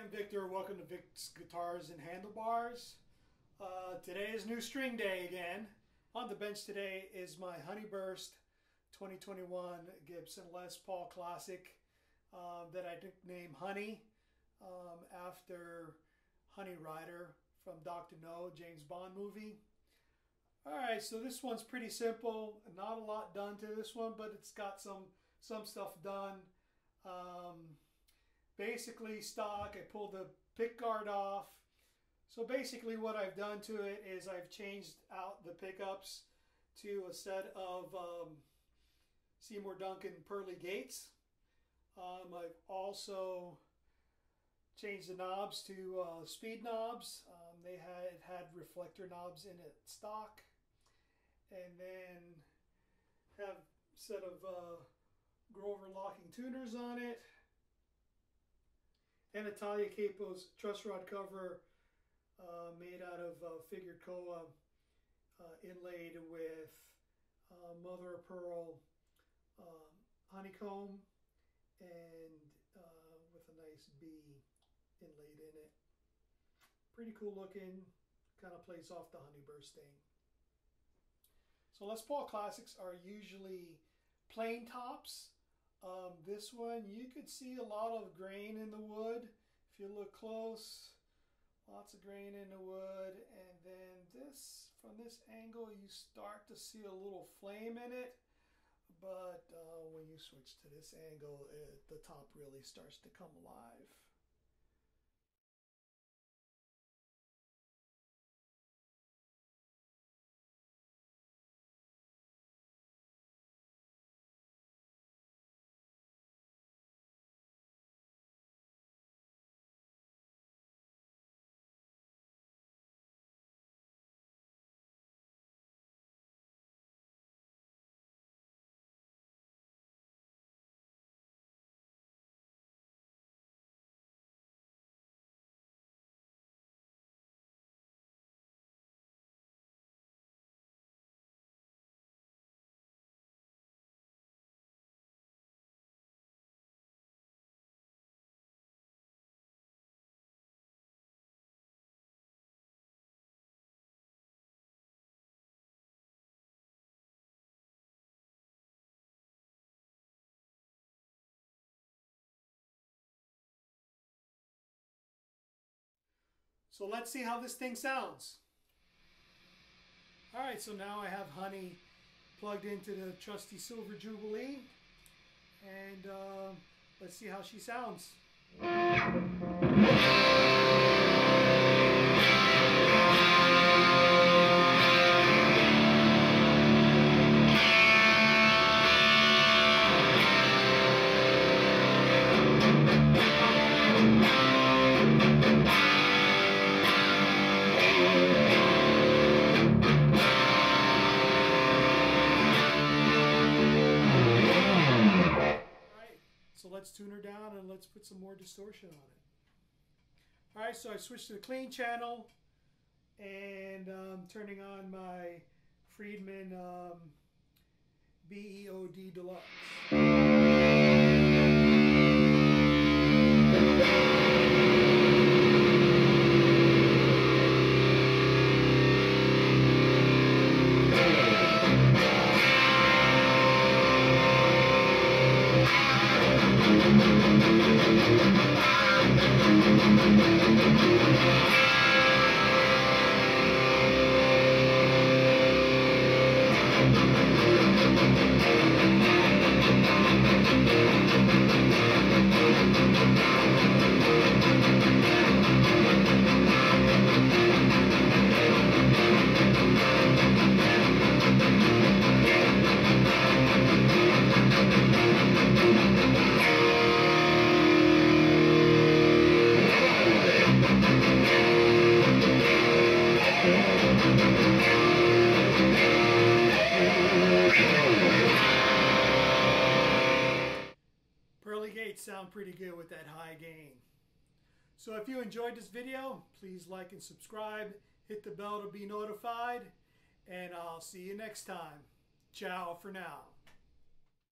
I'm Victor. Welcome to Vic's Guitars and Handlebars. Today is new string day again. On the bench today is my Honeyburst 2021 Gibson Les Paul Classic that I nicknamed Honey after Honey Rider from Dr. No, James Bond movie. Alright, so this one's pretty simple. Not a lot done to this one, but it's got some stuff done. Basically stock. I pulled the pick guard off. So basically what I've done to it is I've changed out the pickups to a set of Seymour Duncan Pearly Gates. I've also changed the knobs to speed knobs. It had reflector knobs in it stock. And then have a set of Grover locking tuners on it. And a Talia Capos truss rod cover made out of figured koa inlaid with mother of pearl honeycomb and with a nice bee inlaid in it. Pretty cool looking, kind of plays off the Honeyburst thing. So Les Paul Classics are usually plain tops. This one, you could see a lot of grain in the wood. If you look close, lots of grain in the wood. And then this, from this angle, you start to see a little flame in it. But when you switch to this angle, the top really starts to come alive. So let's see how this thing sounds. Alright, so now I have Honey plugged into the trusty Silver Jubilee. And let's see how she sounds. So let's tune her down and let's put some more distortion on it. Alright, so I switched to the clean channel and turning on my Friedman BEOD Deluxe. Pearly Gates sound pretty good with that high gain. So if you enjoyed this video, please like and subscribe, hit the bell to be notified, and I'll see you next time. Ciao for now.